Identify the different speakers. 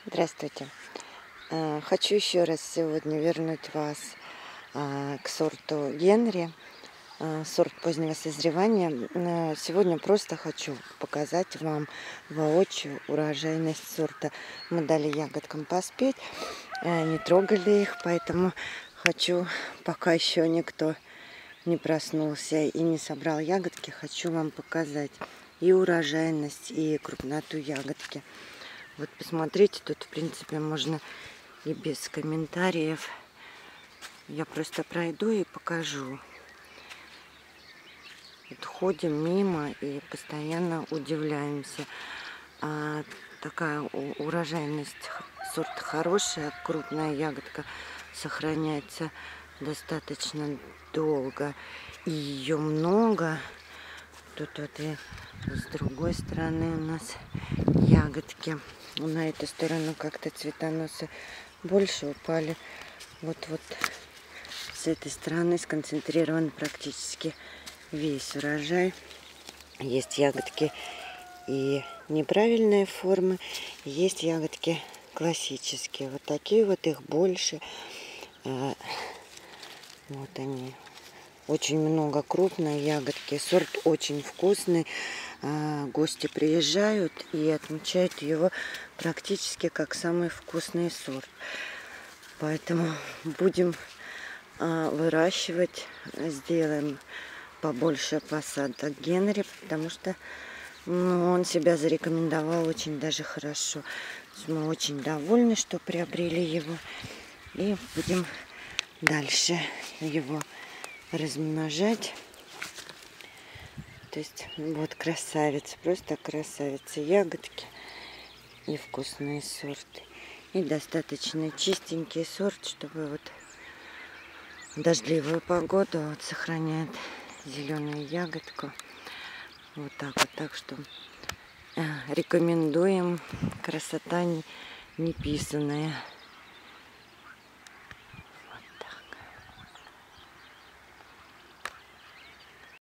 Speaker 1: Здравствуйте. Хочу еще раз сегодня вернуть вас к сорту Генри, сорт позднего созревания. Сегодня просто хочу показать вам воочию урожайность сорта. Мы дали ягодкам поспеть, не трогали их, поэтому хочу, пока еще никто не проснулся и не собрал ягодки, хочу вам показать и урожайность, и крупноту ягодки. Вот посмотрите, тут в принципе можно и без комментариев. Я просто пройду и покажу. Вот ходим мимо и постоянно удивляемся. Такая урожайность, сорт хорошая, крупная ягодка сохраняется достаточно долго. И ее много. Тут вот и с другой стороны у нас ягодки. На эту сторону как-то цветоносы больше упали. Вот с этой стороны сконцентрирован практически весь урожай. Есть ягодки и неправильные формы, есть ягодки классические. Вот такие вот, их больше. Вот они. Очень много крупной ягодки. Сорт очень вкусный. Гости приезжают и отмечают его практически как самый вкусный сорт. Поэтому будем выращивать. Сделаем побольше посадок Генри, потому что он себя зарекомендовал очень даже хорошо. Мы очень довольны, что приобрели его. И будем дальше его размножать. То есть вот красавица, просто красавица. Ягодки и вкусные сорты. И достаточно чистенький сорт, чтобы вот в дождливую погоду вот сохраняет зеленую ягодку. Вот так вот. Так что рекомендуем. Красота неписанная.